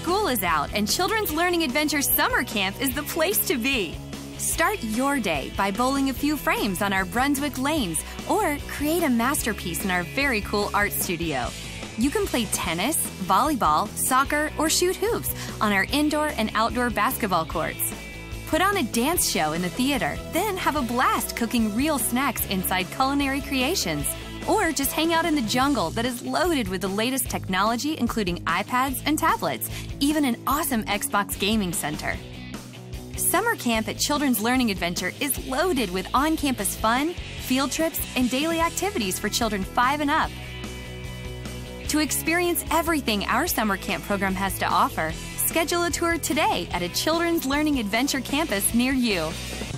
School is out, and Children's Learning Adventure Summer Camp is the place to be. Start your day by bowling a few frames on our Brunswick lanes or create a masterpiece in our very cool art studio. You can play tennis, volleyball, soccer, or shoot hoops on our indoor and outdoor basketball courts. Put on a dance show in the theater, then have a blast cooking real snacks inside Culinary Creations. Or just hang out in the jungle that is loaded with the latest technology, including iPads and tablets, even an awesome Xbox gaming center. Summer camp at Children's Learning Adventure is loaded with on-campus fun, field trips, and daily activities for children 5 and up. To experience everything our summer camp program has to offer, schedule a tour today at a Children's Learning Adventure campus near you.